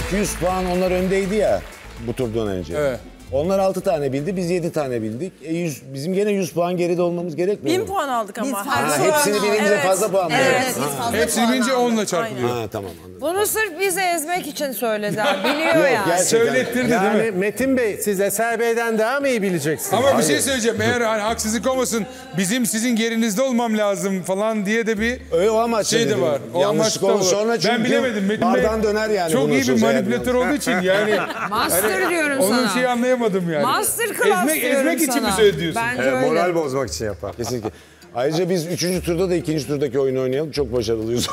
200 puan onlar öndeydi ya bu turdan önce. Evet. Onlar 6 tane bildi, biz 7 tane bildik. Bizim gene 100 puan geride olmamız gerekmiyor 1000 puan aldık ama. Hepsini bilince fazla puan veriyor. Evet, biz fazla Hepsini puan bilince aldık. 10'la çarpılıyor. Ha tamam anladım. Bunu sırf bizi ezmek için söylediler. Biliyor Yok, yani. gerçekten. Söylettirdi değil mi? Yani Metin Bey siz Eser Bey'den daha mı iyi bileceksiniz? Ama bir şey söyleyeceğim. Eğer hani haksızlık olmasın, bizim sizin gerinizde olmam lazım falan diye de bir Öyle o amaçla şey de dedim. var. O Yanlışlık amaçta olur. var. Sonra çünkü Ben bilemedim. Metin Bey bardan döner yani. çok bunun iyi bir sözü eğer manipülatör yanlış. olduğu için yani. Master diyorum Onun sana. şeyi anlayamadım yani. Master class diyorum ezmek için sana. mi söylüyorsun? Bence öyle. Moral bozmak için yapar. Kesinlikle. Ayrıca biz 3. turda da 2. turdaki oyunu oynayalım. Çok başarılıyız.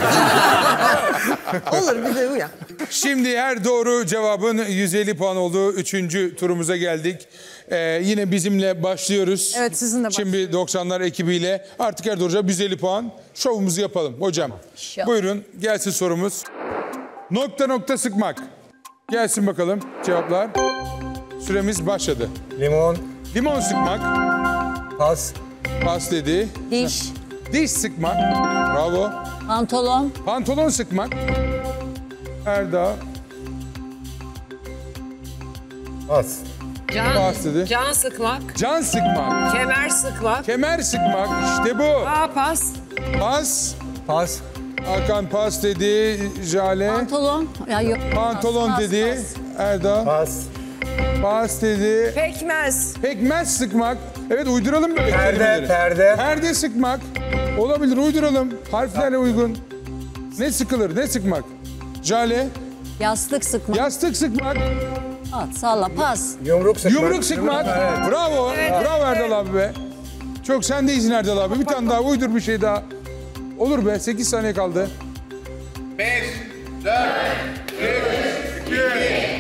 Olur bize uyar. Şimdi her doğru cevabın 150 puan olduğu 3. turumuza geldik. Yine bizimle başlıyoruz. Evet, sizinle Şimdi 90'lar ekibiyle artık her doğru cevap 150 puan. Şovumuzu yapalım. Hocam buyurun gelsin sorumuz. Nokta nokta sıkmak. Gelsin bakalım cevaplar. Süremiz başladı. Limon, Limon sıkmak. pas, Pas dedi. Diş, Diş sıkmak. Bravo. pantolon, Pantolon sıkmak. Erdağ. pas. Pas dedi. Can sıkmak, Can sıkmak. kemer sıkmak. Kemer sıkmak. İşte bu. Pas. Pas. Pas, Hakan pas dedi. Jale. pantolon. Ya yok. Pantolon Pas, dedi. pas. Erdağ. pas. Pas dedi. Pekmez. Pekmez sıkmak. Evet uyduralım böyle Perde, kelimeleri. perde. Perde sıkmak. Olabilir uyduralım. Harflerle uygun. Ne sıkılır ne sıkmak? Jale. Yastık sıkmak. Yastık sıkmak. At, salla, pas. Yumruk sıkmak. Yumruk sıkmak. Evet. Bravo. Bravo Erdal abi be. Çok sendeyiz Erdal abi. Bir tane daha uydur bir şey daha. Olur be 8 saniye kaldı. 5, 4, 3, 2, 1.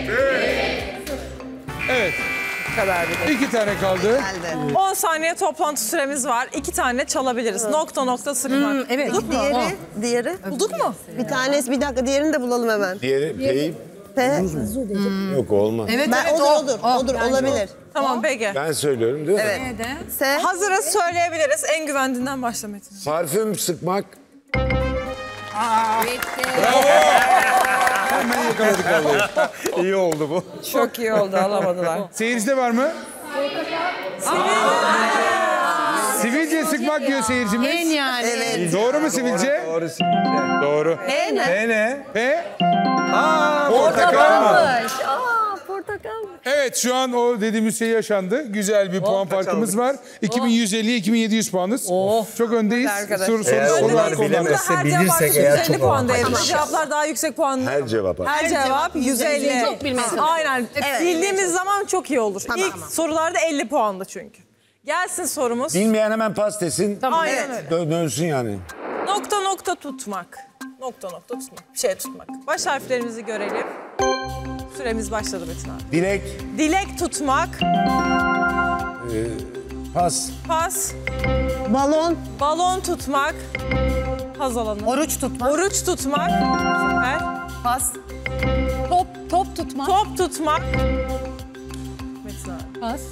Evet. Kadar bir 2 tane kaldı. 10 saniye toplantı süremiz var. 2 tane çalabiliriz. Nokta nokta sıkmak. evet. Bulduk mu? Diğeri. Bulduk mu? Bir tanesi bir dakika diğerini de bulalım hemen. Diğeri P'yi... P. Yok olmaz. Odur olabilir. Tamam Bege. Ben söylüyorum değil mi? Evet. S. Hazırız söyleyebiliriz. En güvendiğinden başla Metin. Parfüm sıkmak. Hemen yakaladık vallahi. İyi oldu bu. Çok iyi oldu alamadılar. Seyircide var mı? Sivilce sıkmak diyor seyircimiz. yani. Evet. Doğru mu sivilce? Doğru sivilce. Doğru. P ne? Ne? P. Aa, Portakal mı? Aa, portakal. Evet şu an o dediğimiz şey yaşandı. Güzel bir puan farkımız var. 2150'ye 2700 puanız. Çok öndeyiz. arkadaş. Sorular onlar konular. bilemez. Her bilirsek cevap eğer 150 çok puan olur. değerinde. Cevaplar daha yüksek puan. Her cevap. Her cevap 150. Çok bilmesi. Aynen. Evet. Bildiğimiz zaman çok iyi olur. Tamam. İlk sorularda 50 puandı çünkü. Gelsin sorumuz. Bilmeyen hemen pas desin. Aynen Evet. öyle. Dönsün yani. Nokta nokta tutmak. Nokta nokta tutmak. Bir şey tutmak. Baş harflerimizi görelim. Süremiz başladı Metin abi. Dilek. Dilek tutmak. Pas. Pas. Balon. Balon tutmak. Hazal Hanım. Oruç tutmak. Oruç tutmak. Süper. Pas. Top tutmak. Top tutmak. Metin abi. Pas.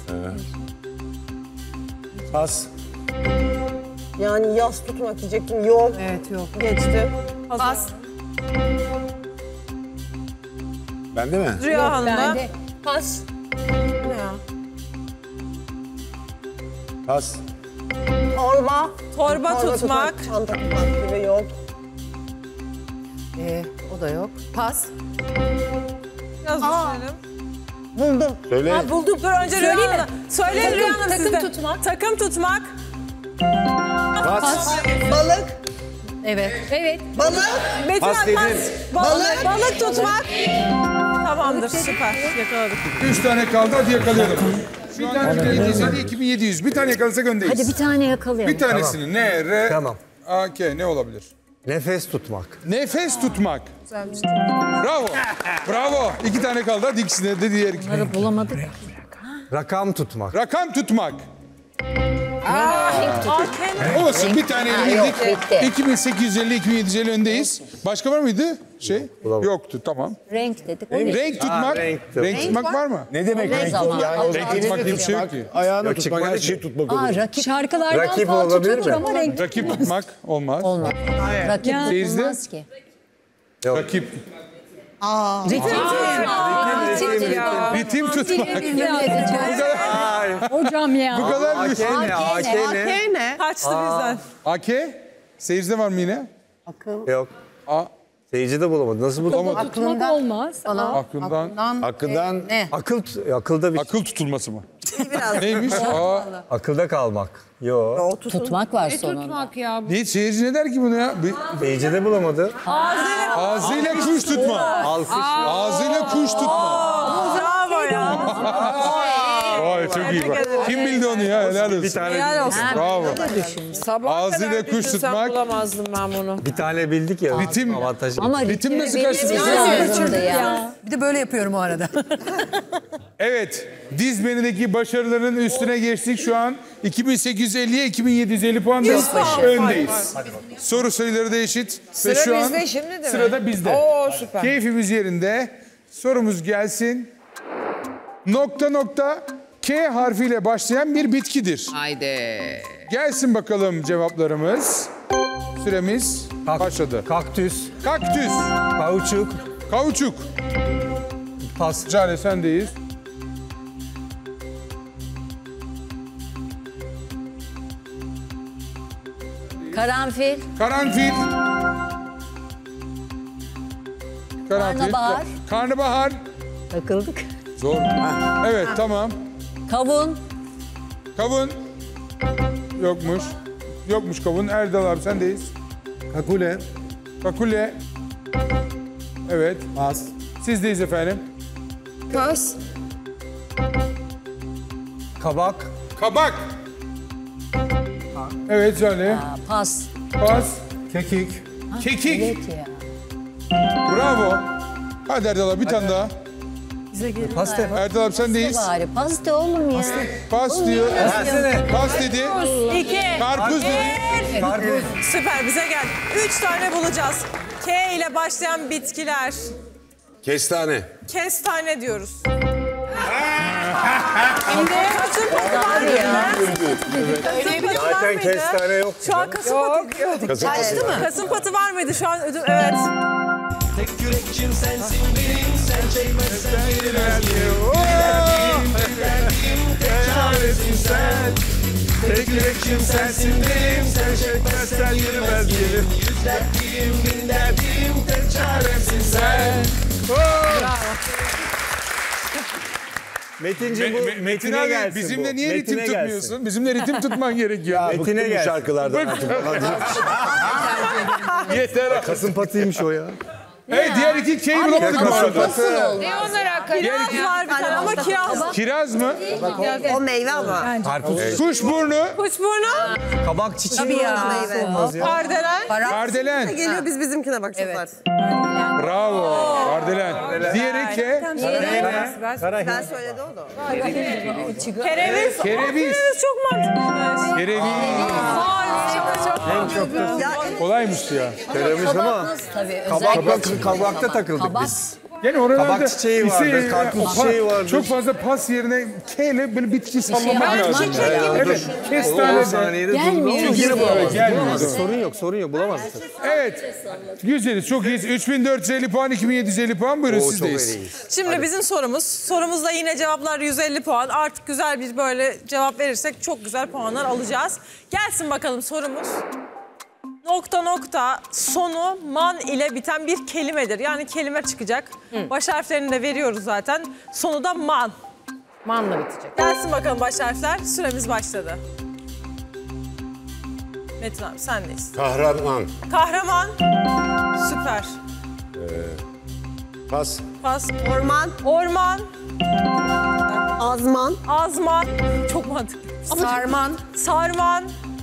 Pas. Yani yas tutmak diyecektim. Yok. Evet yok. Geçti. Hazal Pas. Hanım. Bende mi? Rüya Hanım'da. Bende. Pas. Ne ya? Pas. Torba. Torba tutmak. Çanta tutmak gibi yok. O da yok. Pas. Biraz düşünelim. Buldum. Söyle. Ha, bulduk. Dur önce Rüya Söyleyeyim mi? Hanım'da. Söyleyin Rüya Hanım takım sizde. tutmak. Takım tutmak. Pas. Balık. Evet. Evet. Balık. Metin Pas abi, dedin. Balık. Balık tutmak. Tamamdır süper. Yakaladık. 3 tane kaldı hadi yakalayalım. Bir tane 2750 2700. Bir tane yakalasak öndeyiz. Hadi bir tane yakalayalım. Bir tanesini ne? R, Tamam. A, K ne olabilir? Nefes tutmak. Nefes tutmak. Bravo. Bravo. 2 tane kaldı. Hadi ikisine de diğer iki. Bunları bulamadık. Rakam tutmak. Rakam tutmak. Hakem. Olsun bir tane bildik. bitti. 2850 2750 öndeyiz. Başka var mıydı? Yoktu tamam. Renk dedik. Renk tutmak. renkti. Renk tutmak var mı? Ne demek renk zaman? tutmak? Yani Renk elini tutmak diye bir şey yok tutmak, ki. ayağını Yok, tutmak, çıkmadı her şeyi tutmak olur. Aa, rakip. Şarkılardan Rakip falan olabilir tutulur mi? ama renk Rakip tutmak olmaz. olmaz. Rakip Seyircide? tutulmaz ki. Rakip. Ritim tutmak. Hocam ya. Bu kadar mı? AK ne? AK ne? ne? Kaçtı bizden. AK? Seyircide var mı yine? Yok. A, Seyirci de bulamadı. Nasıl bulamadı? Tutmak olmaz. aklından. Hakkından Akılda bir Akıl tutulması mı? Neymiş? akılda kalmak. Yok. Tutmak var sonunda. Tutmak ya. Ne, seyirci ne der ki bunu ya? Seyirci de bulamadı. Ağzıyla kuş tutma. Alkış. Ağzıyla kuş tutma. Bravo ya. Vay çok iyi bak. Kim bildi onu ya? Helal olsun. Bir tane Helal olsun. Bravo. Sabah Ağzıyla kadar kuş düşünsem tutmak. bulamazdım ben bunu. bir tane bildik ya. Ritim. Avantajı. Ama Ritim nasıl bilmemiz kaçtı? lazımdı ya. Bir de böyle yapıyorum o arada. Evet. Dizmenindeki başarıların üstüne geçtik. Şu an 2850'ye 2750 puan öndeyiz. Soru sayıları da eşit. Ve Sıra şu an bizde şimdi değil mi? sırada bizde. Oo süper. Keyfimiz yerinde. Sorumuz gelsin. Nokta nokta K harfiyle başlayan bir bitkidir. Haydi. Gelsin bakalım cevaplarımız. Süremiz başladı. Kaktüs, Kaktüs, kauçuk, kauçuk. pas. Cale sendeyiz. Karanfil, Karanfil. Karanfil. Karnabahar. Karnabahar. takıldık. Zor. Evet tamam. Kavun, Kavun. Yokmuş. Yokmuş kavun. Erdal abi sendeyiz. Kakule, Kakule. Evet. pas. Sizdeyiz efendim. Pas. kabak, Kabak. Evet Cale. pas. Pas. kekik, Kekik. Evet ya. Bravo. Hadi Erdal abi bir tane daha. paste. Erdal abi sendeyiz. Bari pasta oğlum ya. Pas diyor. Pas dedi. 2. Karpuz dedi. Karpuz, Süper bize gel. 3 tane bulacağız. K ile başlayan bitkiler. Kestane. Kestane diyoruz. Şimdi kasımpatı var mıydı? Kasımpatı var zaten mıydı? kestane yok. Şu an kasımpatı. Kasımpatı. Kasımpatı var mıydı şu an? Evet. Tek yürekçim sensin benim, sen çekmezsen yürümez tek çaresin sen. Tek yürekçim sensin benim, sen çekmezsen yürümez gelim. Yüz dertliyim, bin dertliyim, tek çaremsin sen. Metinci bu Metin Metin'e abi gelsin bizimle bu. niye ritim Metin'e gelsin. tutmuyorsun? Bizimle ritim tutman gerekiyor. Metin'e Bıktım bu gelsin. şarkılardan artık. Yeter. Kasımpatıymış o ya. Evet diğer iki K'yi bulamadık bu arada. Nasıl oldu? Ne onlara Kiraz var bir tane ama kiraz. Kiraz mı? O meyve ama. Karpuz, Kuşburnu. Kuşburnu. kabak çiçeği. Kardelen. Kardelen. Geliyor biz bizimkine bakacağız. Bravo. Kardelen. Diğeri K. Ben söyledi o da. Kereviz. Kereviz. Kereviz çok mantıklıymış. Kereviz. Çok mantıklı. Kolaymış ya. Söylemiş ama Tabii kabakta takıldık kabak. biz. Yani oralarda Kabak çiçeği vardır, karpuz çiçeği vardır. Çok fazla pas yerine K ile böyle bitki sallamak lazım. Evet. O Kestane de. saniyede durduk. Gelmiyor. Yine bulamazdık. Gelmiyor. Sorun yok bulamazdık. Evet. Güzeliz. Çok iyiyiz. 3450 puan, 2750 puan. Buyurun Oo, çok sizdeyiz. iyiyiz. Şimdi bizim sorumuz. Sorumuzda yine cevaplar 150 puan. Artık güzel bir böyle cevap verirsek çok güzel puanlar alacağız. Gelsin bakalım sorumuz. Nokta nokta sonu man ile biten bir kelimedir. Yani kelime çıkacak. Baş harflerini de veriyoruz zaten. Sonu da man. Manla bitecek. Gelsin bakalım baş harfler. Süremiz başladı. Metin abi sendeyiz. Kahraman. Kahraman. Süper. Pas. Pas. Orman, Orman. azman, Azman. Çok mantıklı. Sarman. Sarman.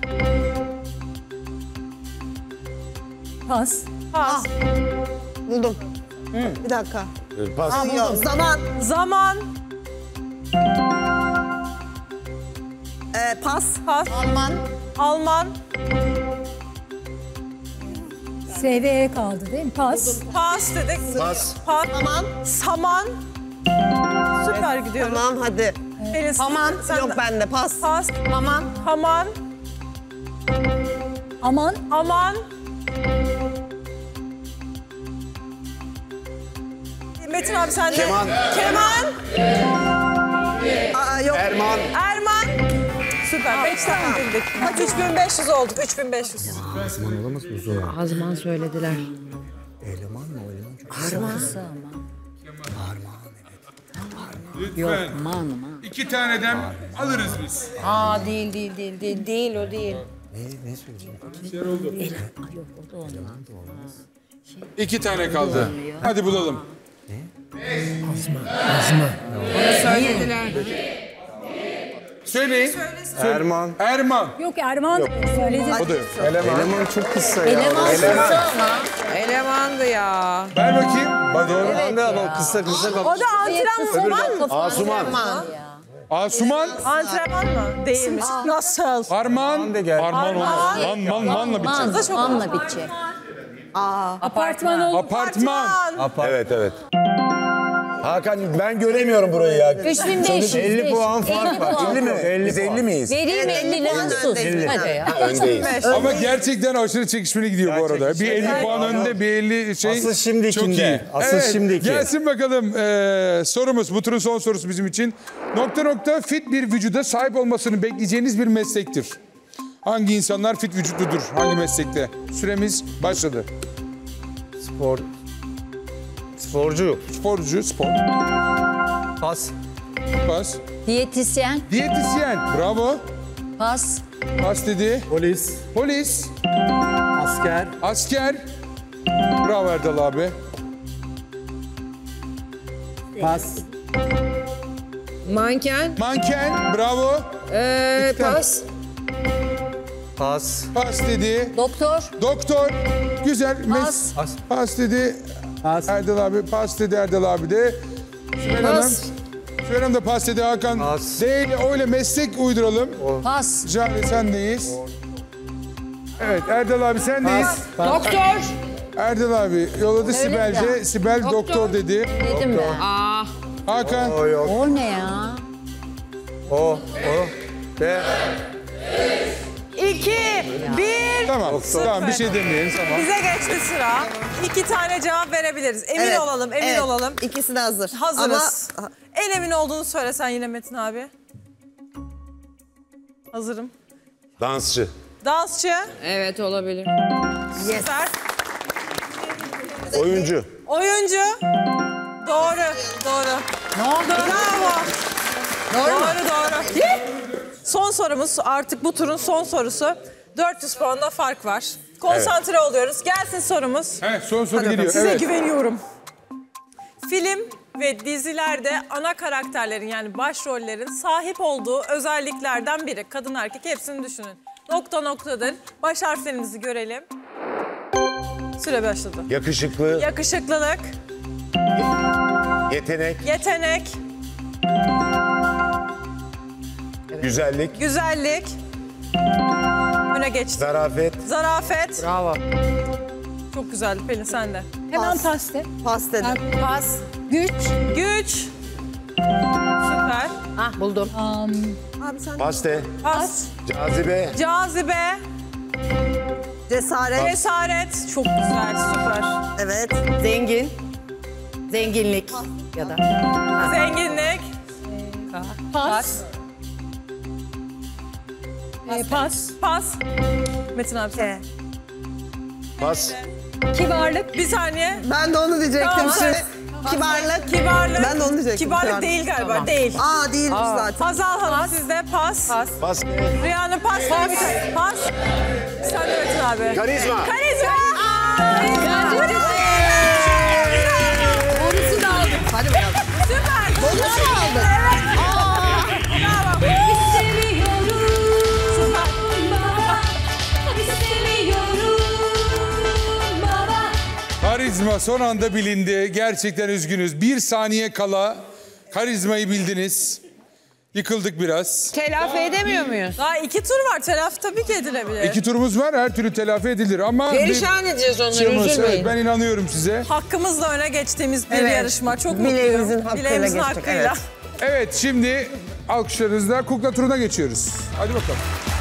Pas. Pas. buldum. Bir dakika. Pas. Yok, zaman, Zaman. pas, Pas. Alman, Alman. SV'ye kaldı değil mi? Pas. Pas dedik. Pas. Pas. Saman. Saman. Süper gidiyoruz. Tamam hadi. Pelin, Aman, sen yok de- bende pas. Pas. Aman, Haman. Aman. Aman. Metin abi sen de. Keman. Keman. Aa, yok. Erman. Erman. Süper. 5 tane bildik. Kaç? 3500 olduk. 3500. Azman söylediler. Lütfen. İki taneden alırız biz. Aa değil o değil. İki tane kaldı. Hadi bulalım. Söylediler. Söyleyin. Erman. Erman. Yok Erman söyledi. O da yok. Eleman çok kısa ya. Eleman kısa ama. Elemandı ya. Ver bakayım. Doğru. Ben de ama kısa O da antrenman mı? Asuman. Asuman. Antrenman mı? Değilmiş. Nasıl? Arman. de gel. Arman olmaz. Manla bitecek. Manla bitecek. Apartman oldu. Apartman. Evet evet. Hakan ben göremiyorum burayı ya. 3500. 50 puan fark var. 50 mi? Biz 50 miyiz? Vereyim 50 lira sus. Hadi ya. Öndeyiz. Ama gerçekten aşırı çekişmeli gidiyor bu arada. Bir 50 puan önde, bir 50 şey. Asıl şimdikinde. Çok iyi. Asıl şimdiki. Gelsin bakalım sorumuz. Bu turun son sorusu bizim için. Fit bir vücuda sahip olmasını bekleyeceğiniz bir meslektir. Hangi insanlar fit vücutludur? Hangi meslekte? Süremiz başladı. Sporcu. Sporcu, spor. Pas. Pas. Diyetisyen. Diyetisyen. Bravo. Pas. Pas dedi. Polis. Polis. Asker. Asker. Bravo Erdal abi. Pas. Manken. Manken. Bravo. Pas. Pas. Pas dedi. Doktor. Doktor. Güzel. Pas. Pas dedi. Pas. Erdal abi. Pas dedi Erdal abi de. Sümer Hanım. Pas. Sümer Hanım da pas dedi Hakan. Pas. Değil. Öyle meslek uyduralım. Pas. Cale sendeyiz. Evet Erdal abi sendeyiz. Doktor. Erdal abi yolladı Öyle Sibel'ce. mi? Sibel doktor dedi. Dedim ben. Hakan. O yok. O ne ya? O. Ve 2, 1. Tamam. Tamam bir şey demeyelim tamam. Bize geçti sıra. 2 tane cevap verebiliriz. Emin olalım, emin olalım. İkisi de hazır. Hazırız. Ama En emin olduğunu söylesen yine Metin abi. Hazırım. Dansçı. Dansçı. Evet olabilir. Süper. Oyuncu. Oyuncu. Doğru, doğru. Ne oldu? Bravo. Doğru. Son sorumuz artık bu turun son sorusu. 400 puanda fark var. Konsantre oluyoruz. Gelsin sorumuz. Evet son soru geliyor. Size Evet. güveniyorum. Film ve dizilerde ana karakterlerin yani başrollerin sahip olduğu özelliklerden biri. Kadın erkek hepsini düşünün. Noktadır. Baş harflerinizi görelim. Süre başladı. Yakışıklı. Yakışıklılık, Yetenek. yetenek, Güzellik. güzellik. Öne geçti. Zarafet. Zarafet. Bravo. Çok güzeldi Pelin sen de. Hemen pas de. pas dedim. Pas. Güç. Güç. Süper. Ah buldum. Abi sen Paste. Pas. Cazibe. Cazibe. cesaret. Cesaret. Çok güzel. Süper. Evet. Zengin. Zenginlik ya da. Zenginlik. Pas. Pas. Pas. Metin abi sen. Pas. Kibarlık. Bir saniye. Ben de onu diyecektim Tamam, şimdi. Kibarlık. Kibarlık. Ben de onu diyecektim. Kibarlık değil galiba. Değil. Aa değilmiş zaten. Hazal Hanım sizde pas. Pas. Rüyanın pas. Pas. Sen de Metin abi. Karizma. Karizma. Bonusu da aldım. Hadi bakalım. Süper. Bonusu mu aldın? Evet. Bravo. Karizma son anda bilindi. Gerçekten üzgünüz. Bir saniye kala karizmayı bildiniz. Yıkıldık biraz. Telafi edemiyor muyuz? Daha 2 tur var. Telafi tabii ki edilebilir. 2 turumuz var. Her türlü telafi edilir ama... Perişan edeceğiz onları Evet, üzülmeyin. ben inanıyorum size. Hakkımızla öne geçtiğimiz bir Evet. yarışma. Çok Bileğimizin mutluyum. hakkıyla Bileğimizin geçtik, hakkıyla. evet. Evet şimdi alkışlarınızla kukla turuna geçiyoruz. Hadi bakalım.